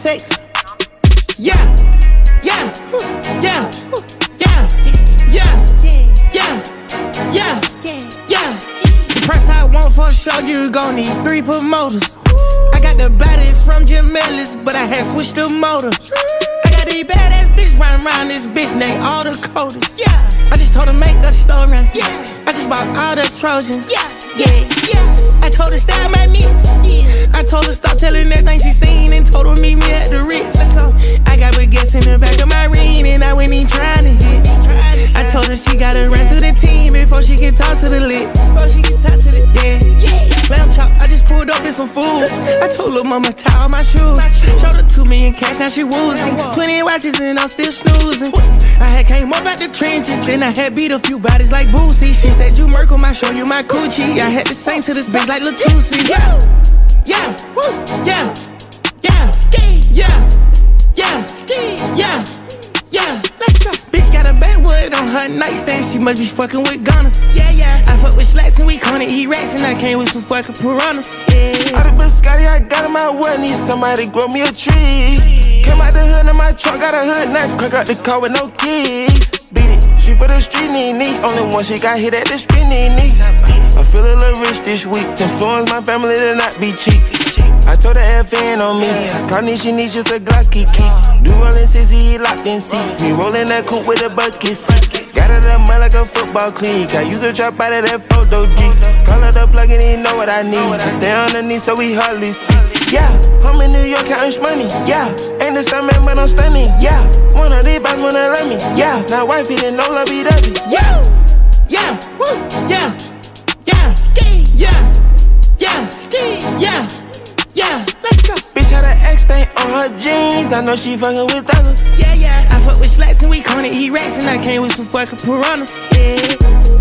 sex. Yeah, yeah, yeah, yeah, yeah, yeah, yeah, yeah. The price I want for a show, you gon' need 3 promoters. I got the body from Jim Ellis, but I had switched the motor. I got these badass bitch running around this bitch named all the coders. Yeah, I just told her make a story. Yeah, I just bought all the Trojans. Yeah, yeah, yeah. I told her style my mix. I told her stop telling everything she seen and told her meet me at the Ritz. Let's go. I got baguettes in the back of my ring and I wasn't even trying to hit. I told her she gotta run through the team before she can talk to the lit. Yeah. Lamb chop, I just pulled up in some food. I told her mama tie all my shoes. Showed her 2 million cash, now she woozy. 20 watches and I'm still snoozing. I had came up out the trenches, then I had beat a few bodies like Boosie. She said you Merkle, I show you my coochie. I had to sing to this bitch like Latusi. Yeah, yeah, yeah, yeah, yeah, yeah, yeah, yeah. Let's go. Bitch got a backwood on her nightstand, she must be fucking with Gunna. Yeah. I fuck with slats and we gonna eat rats, and I came with some fucking piranhas. Yeah. Out of biscotti, I got in my well, need somebody grow me a tree. Came out the hood in my truck, got a hood knife, crack out the car with no keys. Beat it, she for the street, need. Only one she got hit at the spinning knee. I feel a little rich this week, influence my family to not be cheap. I told her FN on me, Carney she needs just a Glocky key. Do rollin' sissy, locked in seats. Me rollin' that coupe with a bucket seat. Got it up mud like a football cleat. I use the trap out of that photo D. Call her the plug and he know what I need. Stay underneath so we hardly speak. Yeah, I'm in New York counting money. Yeah, ain't the same man but I'm stunning. Yeah, one of these boys wanna love me. Yeah, now wifey didn't know love be dubby. Yeah, yeah, yeah, yeah, yeah, yeah, yeah, yeah. Let's go. Bitch had an X stain on her jeans. I know she fucking with others. Yeah. I fuck with slats and we gonna eat rats, and I came with some fucking piranhas. Yeah.